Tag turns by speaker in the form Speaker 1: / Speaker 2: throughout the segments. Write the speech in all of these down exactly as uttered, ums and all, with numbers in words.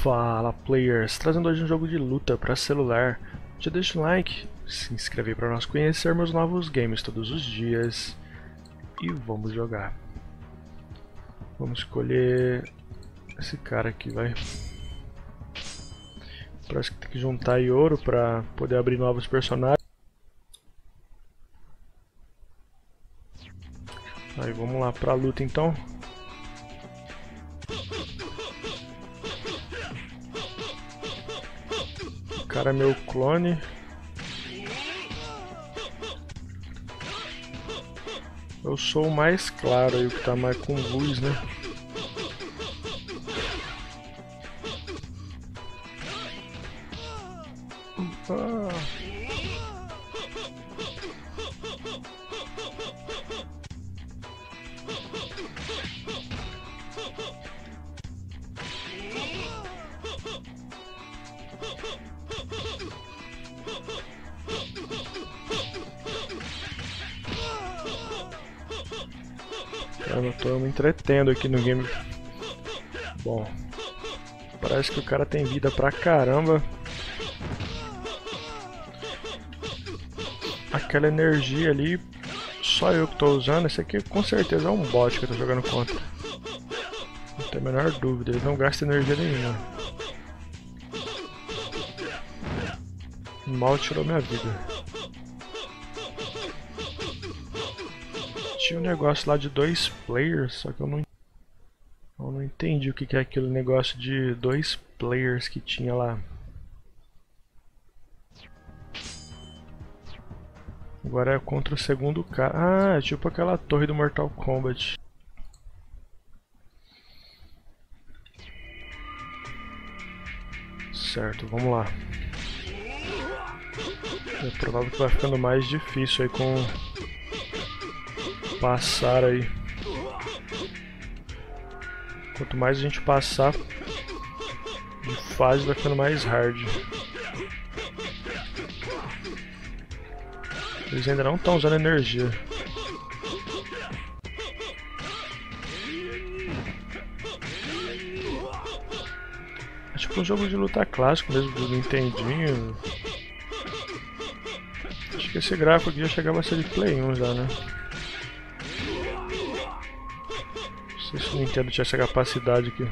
Speaker 1: Fala players, trazendo hoje um jogo de luta para celular. Já deixa o like, se inscreve para nós conhecermos novos games todos os dias e vamos jogar. Vamos escolher esse cara aqui, vai. Parece que tem que juntar aí ouro para poder abrir novos personagens. Aí vamos lá pra luta então. O cara é meu clone. Eu sou o mais claro aí, o que tá mais com luz, né? Ah. Eu tô me entretendo aqui no game. Bom, parece que o cara tem vida pra caramba. Aquela energia ali, só eu que tô usando. Esse aqui com certeza é um bot que eu tô jogando contra. Não tem a menor dúvida, ele não gasta energia nenhuma. Mal tirou minha vida. Tinha um negócio lá de dois players, só que eu não, eu não entendi o que, que é aquele negócio de dois players que tinha lá. Agora é contra o segundo cara. Ah, é tipo aquela torre do Mortal Kombat. Certo, vamos lá. É provável que vai ficando mais difícil aí com passar aí. Quanto mais a gente passar de fase, vai ficando mais hard. Eles ainda não estão usando energia. É tipo um jogo de luta clássico mesmo, do Nintendinho. Acho que esse gráfico aqui já chegava a ser de Play um já, né? Não sei se o Nintendo tinha essa capacidade aqui.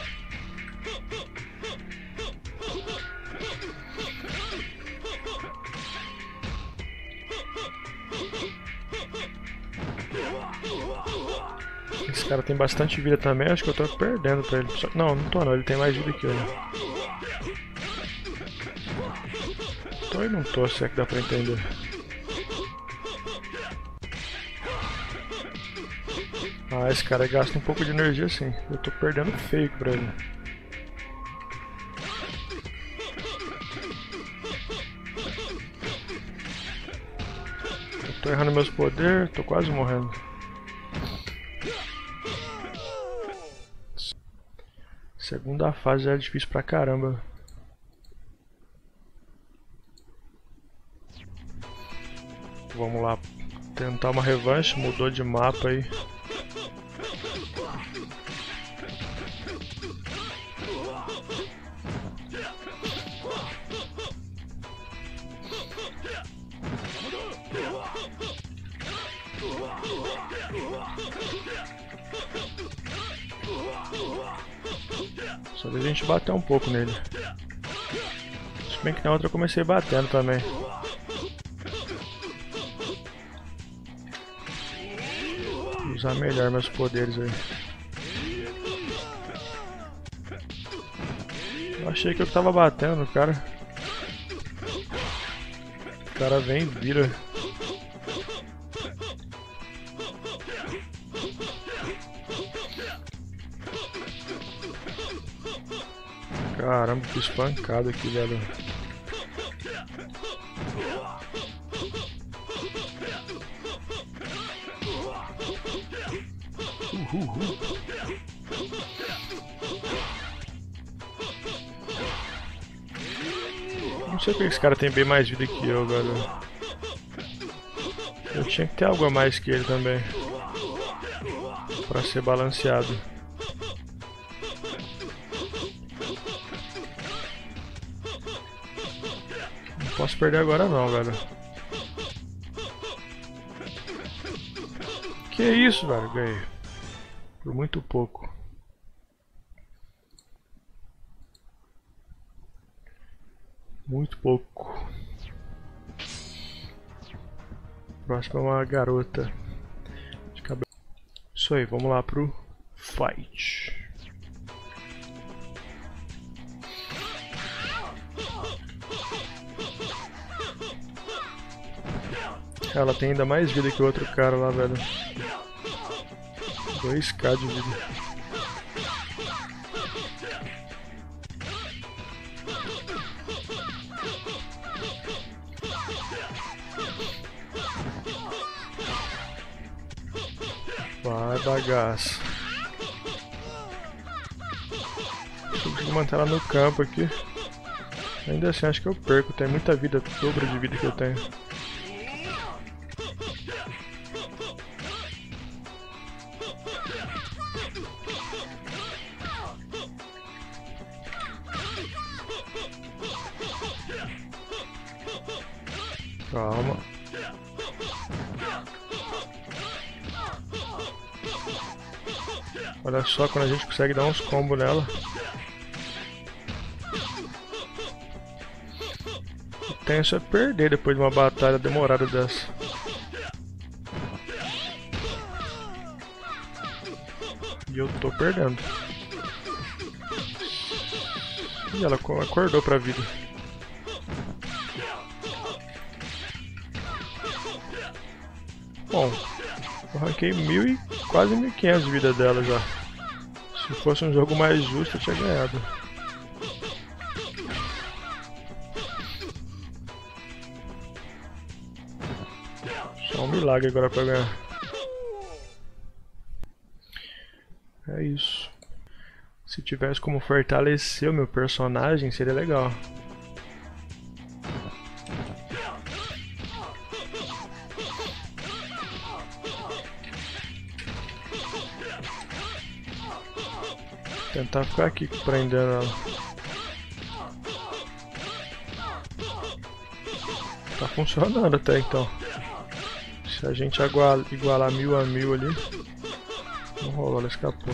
Speaker 1: Esse cara tem bastante vida também, acho que eu tô perdendo pra ele. Não, não tô não, ele tem mais vida que eu. Tô e não tô, se é que dá pra entender. Ah, esse cara gasta um pouco de energia sim. Eu tô perdendo feio pra ele. Eu tô errando meus poderes, tô quase morrendo. Segunda fase já é difícil pra caramba. Vamos lá, tentar uma revanche, mudou de mapa aí. Só vez a gente bater um pouco nele. Se bem que na outra eu comecei batendo também. Vou usar melhor meus poderes aí. Eu achei que eu tava batendo no cara. O cara vem e vira. Caramba, que espancada aqui, velho. Uhul. Não sei porque esse cara tem bem mais vida que eu, velho. Eu tinha que ter algo a mais que ele também, pra ser balanceado. posso perder agora não, velho. Que isso, velho? Ganhei. Por muito pouco. Muito pouco. Próximo é uma garota de cabelo. Isso aí, vamos lá pro fight. Ela tem ainda mais vida que o outro cara lá, velho. dois K de vida. Vai, bagaço. Eu consigo manter ela no campo aqui. Ainda assim, acho que eu perco. Tem muita vida, dobro de vida que eu tenho. Calma. Olha só quando a gente consegue dar uns combos nela. O tenso é perder depois de uma batalha demorada dessa. E eu tô perdendo. E ela acordou pra vida. Bom, eu ranquei mil e quase mil e quinhentos de vida dela já. Se fosse um jogo mais justo, eu tinha ganhado. Só um milagre agora pra ganhar. É isso. Se tivesse como fortalecer o meu personagem, seria legal. Tentar ficar aqui prendendo ela. Tá funcionando até então. Se a gente igualar, igualar mil a mil ali, não rolou, ela escapou.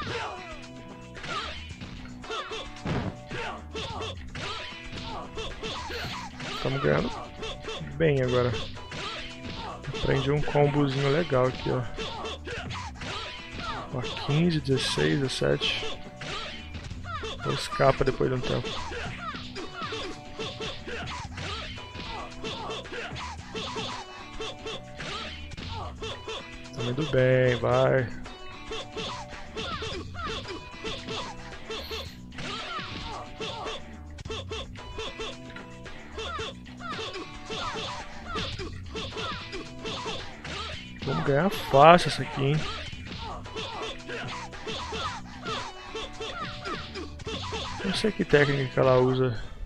Speaker 1: Estamos ganhando bem agora. Aprendi um combozinho legal aqui, ó. Ó, quinze, dezesseis, dezessete. Ou escapa depois de um tempo. Tá indo bem, vai. Vamos ganhar fácil essa aqui, hein? Não sei que técnica que ela usa.